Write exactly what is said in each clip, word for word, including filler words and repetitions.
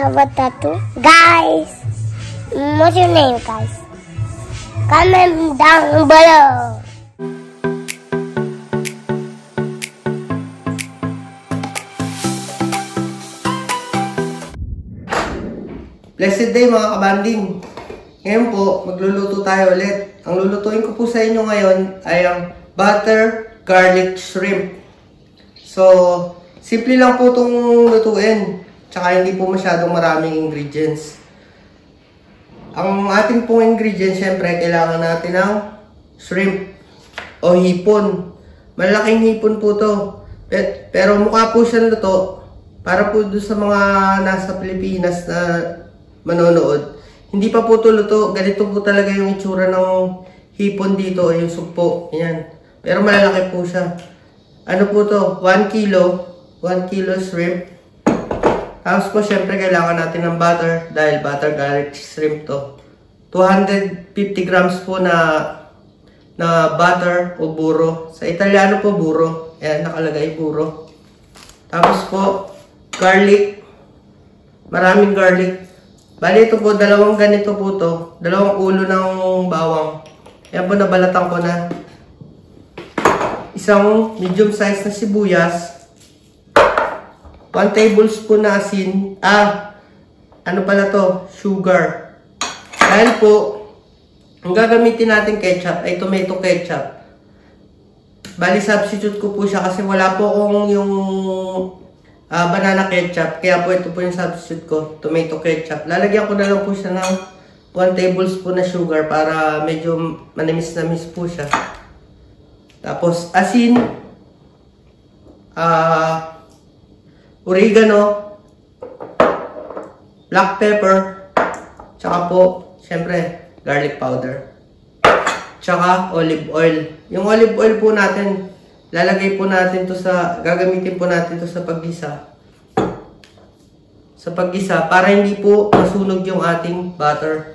about tattoo? Guys, what's your name, guys? Comment down below. Blessed day mga kabanding! Ngayon po, magluluto tayo ulit. Ang lulutuin ko po sa inyo ngayon ay ang butter garlic shrimp. So, simple lang po itong lutuin. Tsaka hindi po masyadong maraming ingredients. Ang ating pong ingredients, syempre, kailangan natin ng shrimp o hipon. Malaking hipon po to. Pero mukha po siya luto para po doon sa mga nasa Pilipinas na manonood. Hindi pa po ito luto. Ganito po talaga yung itsura ng hipon dito, yung sugpo. Ayan. Pero malalaki po siya. Ano po to? one kilo. one kilo shrimp. Tapos po, syempre, kailangan natin ng butter dahil butter garlic shrimp to. two hundred fifty grams po na na butter o burro. Sa Italiano po, burro. Ayan, nakalagay burro. Tapos po, garlic. Maraming garlic. Bali, ito po, dalawang ganito po to. Dalawang ulo ng bawang. Ayan po, nabalatan ko na. Isang medium size na sibuyas. one tablespoon na asin. Ah, ano pala to? Sugar. Dahil po, ang gagamitin natin ketchup ay tomato ketchup. Bali, substitute ko po siya kasi wala po akong yung uh, banana ketchup. Kaya po, ito po yung substitute ko. Tomato ketchup. Lalagyan ko na lang po siya ng one tablespoon na sugar para medyo manamis-namis po siya. Tapos, asin. Ah... Uh, oregano, black pepper, tsaka po, syempre, garlic powder, tsaka olive oil. Yung olive oil po natin, lalagay po natin to sa, gagamitin po natin to sa paggisa. Sa paggisa, para hindi po masunog yung ating butter.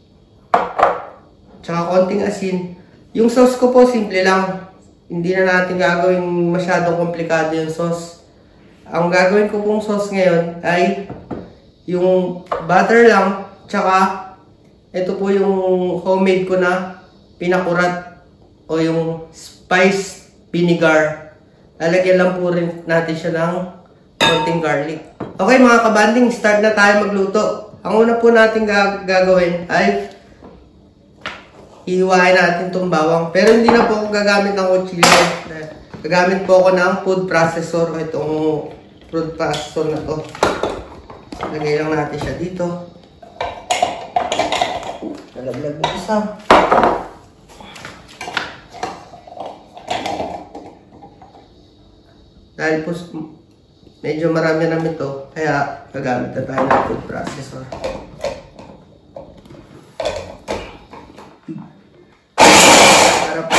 Tsaka konting asin. Yung sauce ko po, simple lang. Hindi na natin gagawin masyadong komplikado yung sauce. Ang gagawin ko pong sauce ngayon ay yung butter lang, tsaka ito po yung homemade ko na pinakurat o yung spice vinegar. Lalagyan lang po rin natin siya ng konting garlic. Okay mga kabanding, start na tayo magluto. Ang una po natin gagawin ay ihiwain natin itong bawang. Pero hindi na po ako gagamit ng kutsilyo. Gagamit po ako ng food processor. Itong food processor na to. Lagay lang natin siya dito. Nalaglag na isa. Dahil po medyo marami namin ito, kaya gagamit na tayo ng food processor. Para po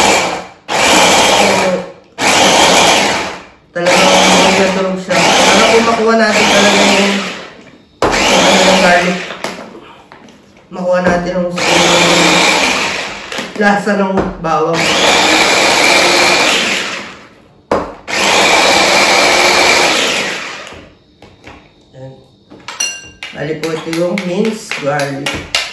talagang magandang siya. Para po makuha natin talaga yung ano ng garlic. Makuha natin yung lasa ng bawang. Yan. Bali po ito yung minced garlic.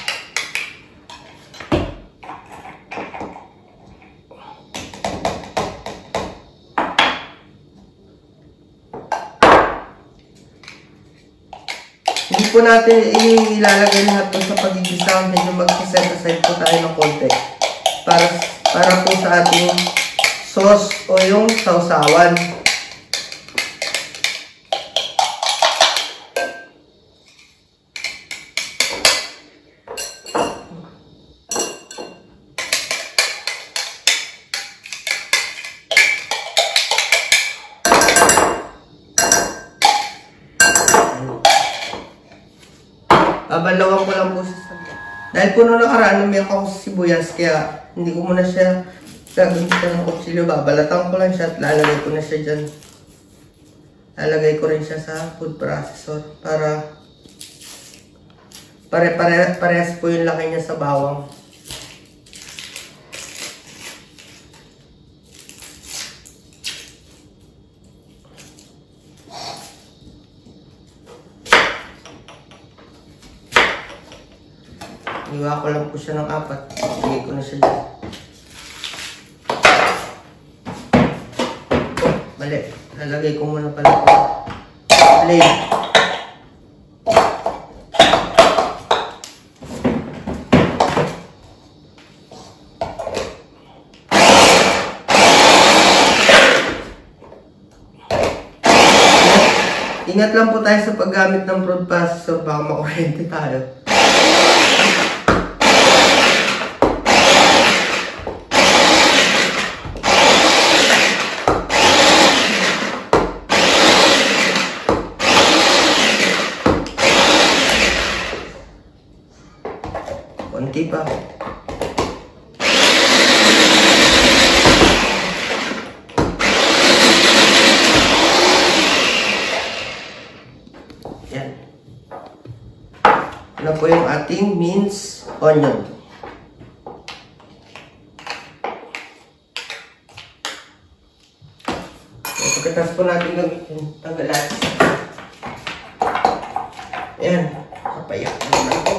Hindi po natin ilalagay lahat po sa pagigisa. Medyo mag-set aside po tayo ng konti. Para, para po sa ating sauce o yung sausawan. Babalawan ko lang po sa sabi. Dahil po nung nakaraan, umiyak ako sa sibuyas, kaya hindi ko muna siya gagamitan ng kutsilyo. Babalatan ko lang siya at lalagay ko na siya dyan. Lalagay ko rin siya sa food processor para pare-pare parehas po yung laki niya sa bawang. Iwa ko lang po siya ng apat. Lagay ko na siya dyan. Oh, mali. Lalagay ko muna pala ito. Blade. Ingat lang po tayo sa paggamit ng prod processor, baka makurente tayo. Konti pa. Yan. Ano po yung ating minced onion. So, pagkatapos po natin gamitin ang galas. Yan. Kapayak naman po.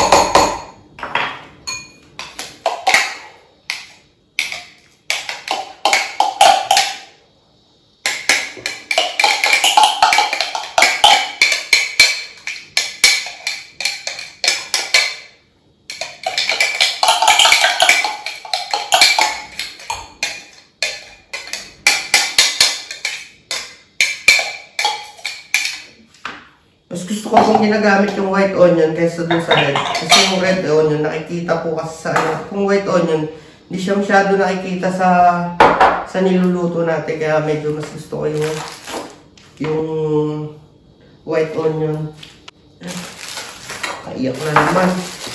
Mas gusto ko kung ginagamit yung white onion kaysa dun sa red. Kasi yung red onion, nakikita po kasi sa ano. Kung white onion, hindi siya masyado nakikita sa sa niluluto natin. Kaya medyo mas gusto ko yung yung white onion. Kaiyak na naman.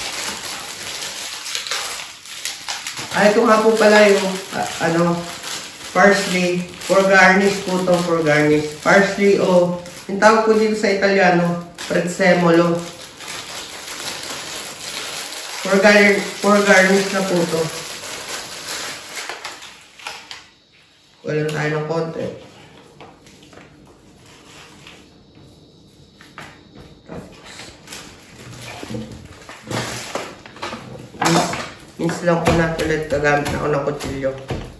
Ay, ito nga po pala yung uh, ano, parsley. For garnish po itong for garnish. Parsley o yung tawag po dito sa Italiano, prezzemolo. For, gar for garnish na po ito. Wala tayo ng konti. Minsan lang po natin ulit kagamit na ako ng kutsilyo.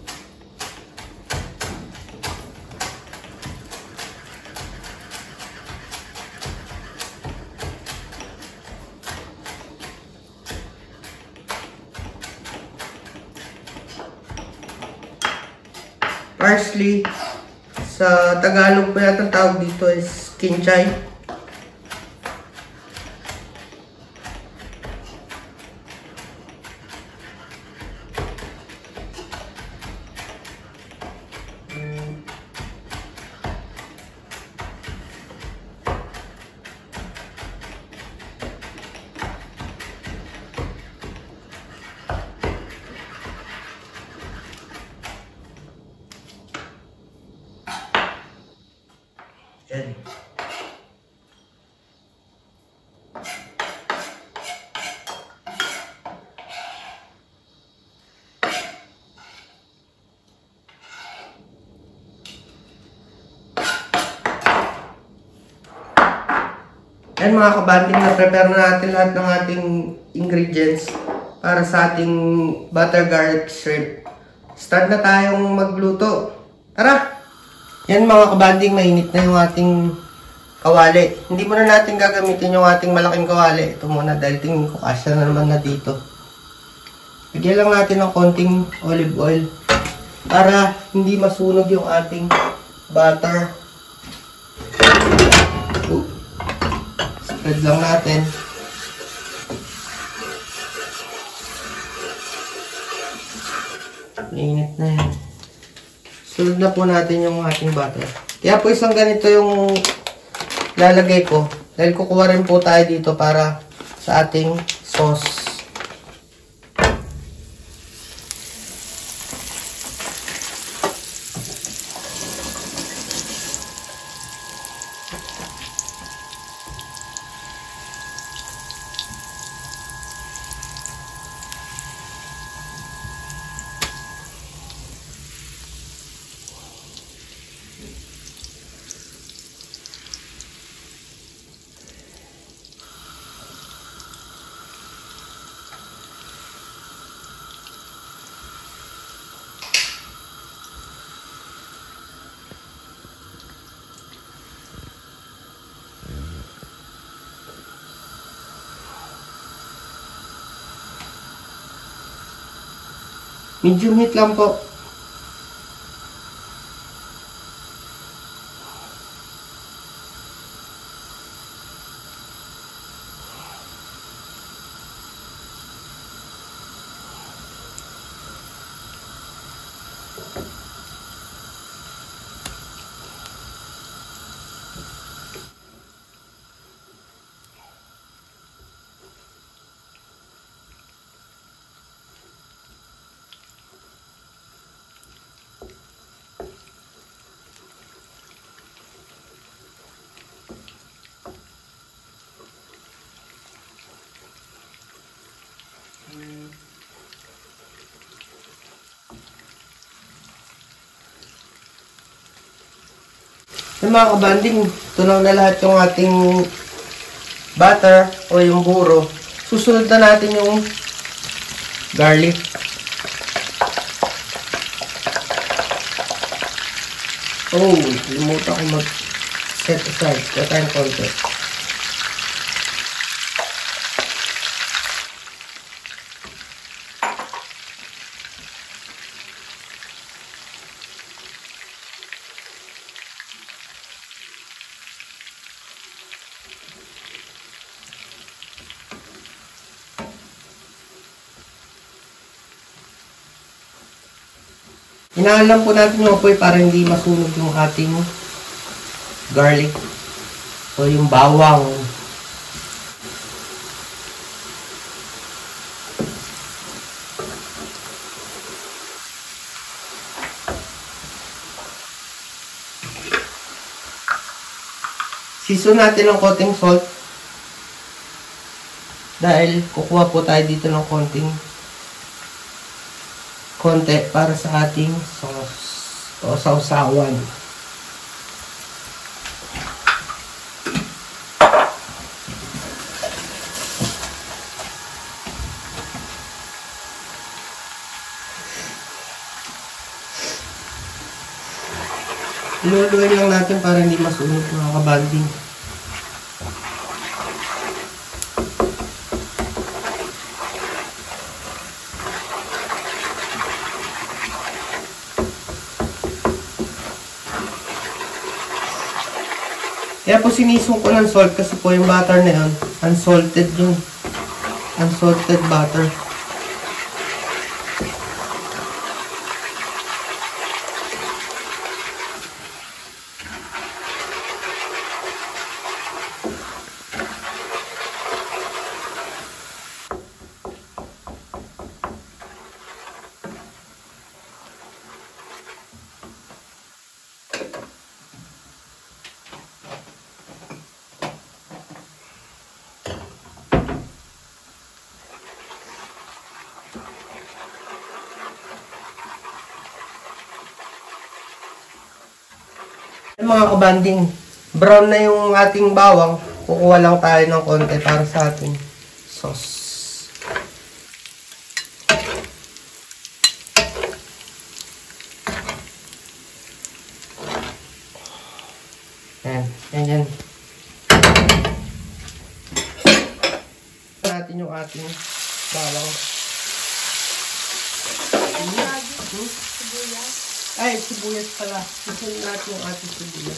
Parsley, sa Tagalog po yata tawag dito is kinchay. Yan. Yan mga kabanding, na-prepare na natin lahat ng ating ingredients para sa ating butter garlic shrimp. Start na tayong magluto. Tara! Yan mga kabanding, mainit na yung ating kawali. Hindi muna natin gagamitin yung ating malaking kawali. Ito muna dahil tingin ko kasya na naman na dito. Bigyan lang natin ng konting olive oil para hindi masunog yung ating butter. Uh, spread lang natin. Mainit na yan. Sunod na po natin yung ating butter. Kaya po isang ganito yung lalagay ko. Dahil kukuha rin po tayo dito para sa ating sauce. Medium heat lang po. Yung mga kabanding, tunaw na lahat yung ating butter o yung buro. Susunod na natin yung garlic. Oh, limutan ko mag-set aside. Kaya tayong konti. Inaalam po natin yung apoy para hindi masunog yung ating garlic o yung bawang. Season natin ng konting salt dahil kukuha po tayo dito ng konting konti para sa ating sauce o sausawan. Luluin lang natin para hindi masunog mga kabanding. Kaya po sinisong ko ng salt kasi po yung butter na yun, unsalted yun. Unsalted butter. Mga kabanding, brown na yung ating bawang, kukuha lang tayo ng konti para sa ating sauce. Ayan, yan yan. Natin yung ating bawang. Ay, sibuyas pala. Susunod natin yung ating sibuyas.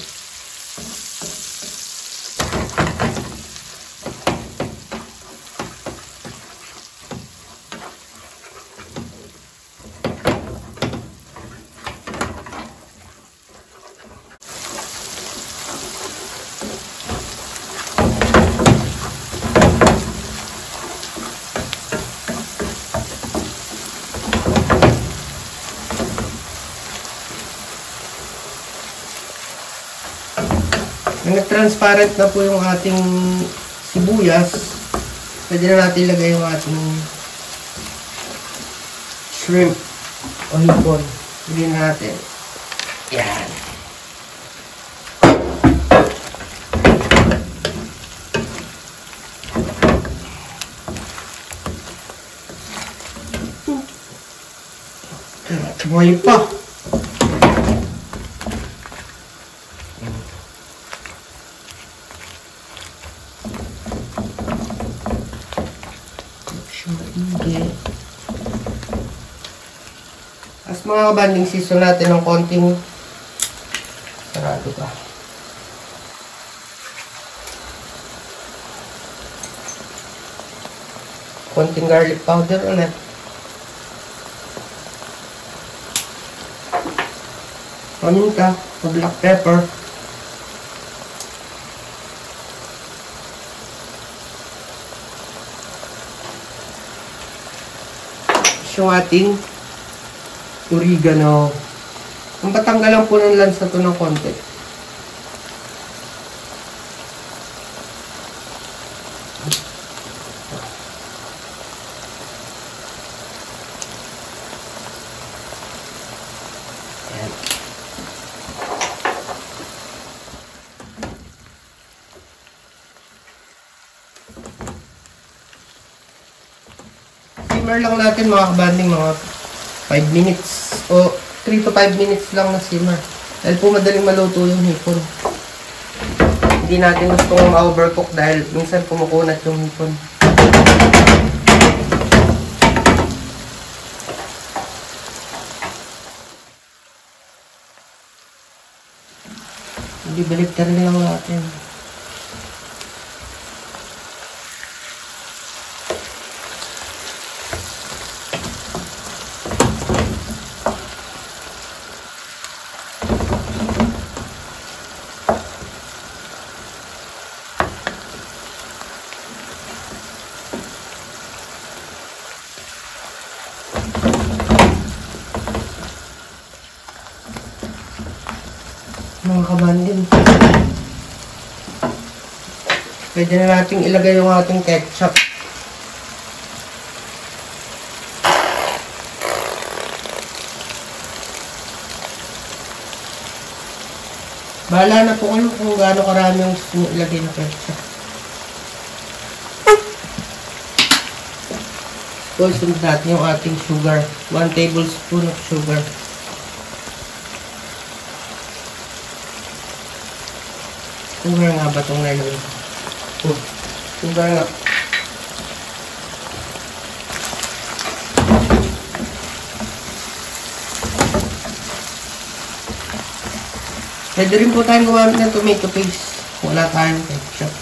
Nag-transparent na po yung ating sibuyas. Pwede na natin ilagay yung ating shrimp o hipon. Pwede na natin. Yan. Buhay pa. mga kabanding, season natin ng konting sarado pa. Konting garlic powder ulit. Paminta, black pepper. Yung ating oregano. Ang patanggalan po ng lansa to ng konti. Ayan. Simmer lang natin mga kabanding, mga five minutes o three to five minutes lang na simmer. Dahil po madaling maluto yung hipon. Hindi natin gusto ma-overcook dahil minsan pumukunat yung hipon. Hindi, baliktarin lang natin. Mga kabanding, pwede na natin ilagay yung ating ketchup. Bahala na po kayo kung gaano karami yung gusto nyo ilagay na ketchup. So, sunod natin yung ating sugar. one tablespoon of sugar. Sugar nga ba itong nalagay? Oh, sugar nga. Pwede rin po tayong gumamit ng tomato paste. Wala tayong ketchup.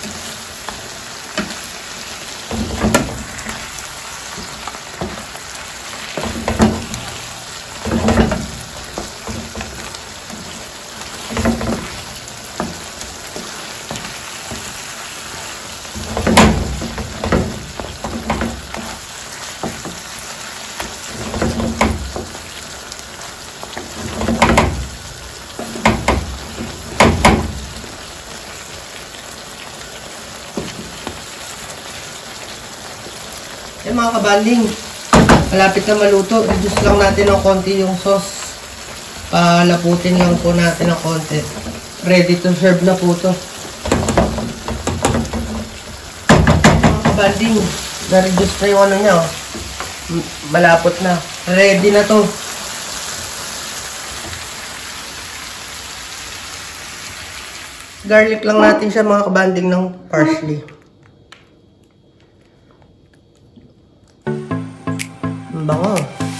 Yan mga kabanding, malapit na maluto. Reduce lang natin ng konti yung sauce. Palaputin lang po natin ng konti. Ready to serve na po to. Mga kabanding, na-reduce na yung ano niya. Oh. Malapot na. Ready na to. Garlic lang natin siya mga kabanding ng parsley. Bango.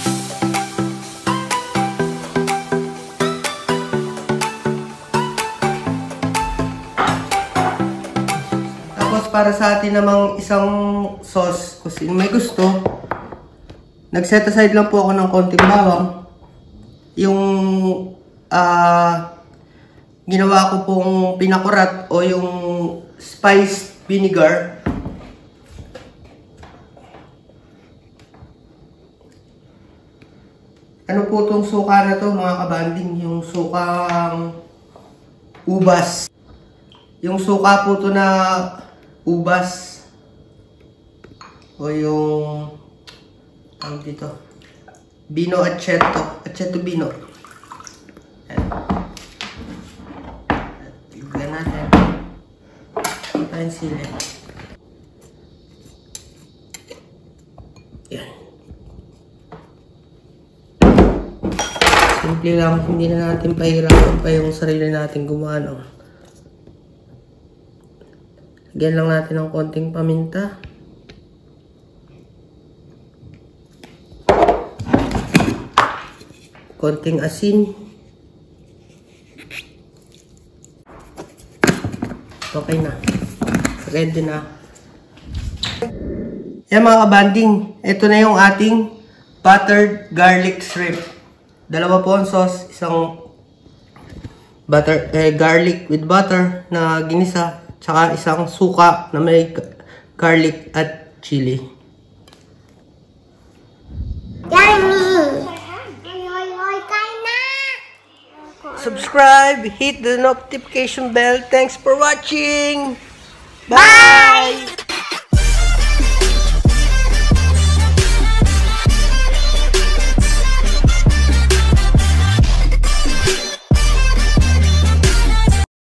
Tapos para sa atin namang isang sauce, kung sino may gusto, nag-set aside lang po ako ng konting bawang. Yung uh, ginawa ko pong pinakurat o yung spiced vinegar. Ano po itong suka na to mga kabanding? Yung sukang ubas. Yung suka po ito na ubas. O yung ano dito? Bino aceto. Aceto bino. Ayan. Tignan natin. Ito tayong sili. Ayan. Simple lang, hindi na natin pahirapan pa yung sarili natin gumano. Lagyan lang natin ng konting paminta. konting asin. Okay na. Ready na. Yan mga kabanding. Ito na yung ating buttered garlic shrimp. Dalawa po ang sauce. Isang butter, eh, garlic with butter na ginisa. Tsaka isang suka na may garlic at chili. Yummy! Subscribe, hit the notification bell. Thanks for watching. Bye! Bye.